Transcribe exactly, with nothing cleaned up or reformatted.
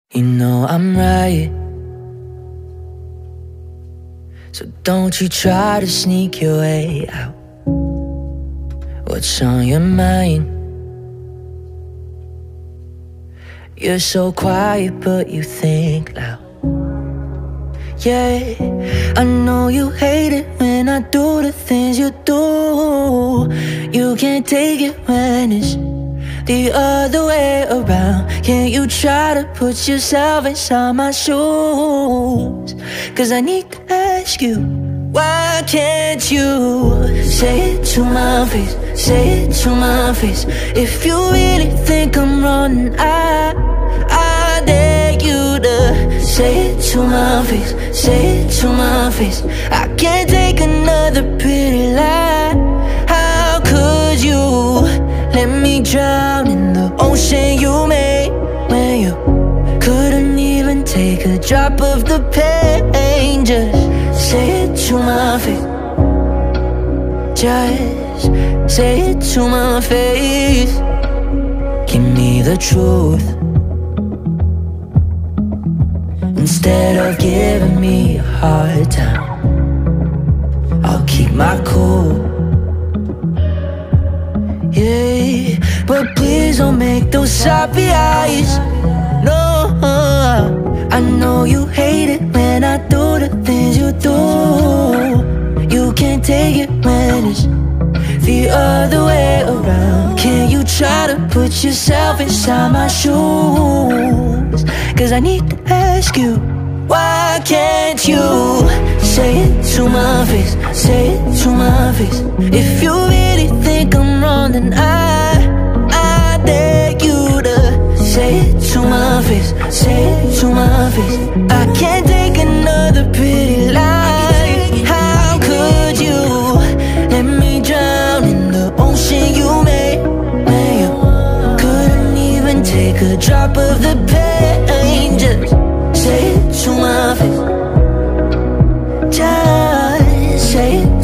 You know I'm right, so don't you try to sneak your way out. What's on your mind? You're so quiet but you think loud. Yeah, I know you hate it when I do the things you do. You can't take it when it's the other way around. Can't you try to put yourself inside my shoes? Cause I need to ask you, why can't you say it to my face, say it to my face? If you really think I'm wrong, I, I dare you to say it to my face, say it to my face. I can't take another pretty lie. How could you let me drown in the ocean you made, when you couldn't even take a drop of the pain? Just say it to my face, just say it to my face. Give me the truth instead of giving me a hard time. I'll keep my cool. Yeah, but please don't make those soppy eyes. No, I know you hate it when I do the things you do. You can't take it when it's the other way around. Can you try to put yourself inside my shoes? Cause I need to ask you, why can't you say it to my face, say it to my face? If you really think I'm wrong, then I, I dare you to say it to my face, say it to my face. I can't take another pretty lie. How could you let me drown in the ocean you made, when you couldn't even take a drop of the pain? Just say it to my face, just say it